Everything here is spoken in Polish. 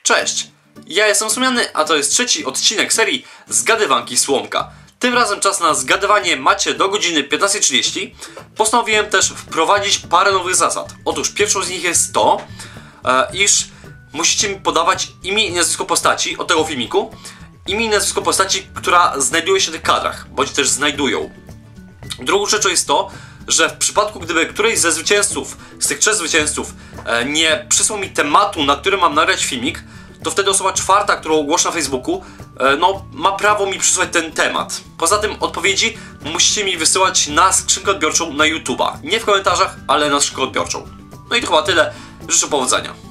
Cześć, ja jestem Słomiany, a to jest trzeci odcinek serii Zgadywanki Słomka. Tym razem czas na zgadywanie macie do godziny 15:30. Postanowiłem też wprowadzić parę nowych zasad. Otóż pierwszą z nich jest to, iż musicie mi podawać imię i nazwisko postaci od tego filmiku. Imię i nazwisko postaci, która znajduje się w tych kadrach, bądź też znajdują. Drugą rzeczą jest to, że w przypadku gdyby któryś ze zwycięzców, z tych 3 zwycięzców nie przysłał mi tematu, na który mam nagrać filmik, to wtedy osoba czwarta, którą ogłoszę na Facebooku, ma prawo mi przysłać ten temat. Poza tym odpowiedzi musicie mi wysyłać na skrzynkę odbiorczą na YouTube'a. Nie w komentarzach, ale na skrzynkę odbiorczą. No i to chyba tyle. Życzę powodzenia.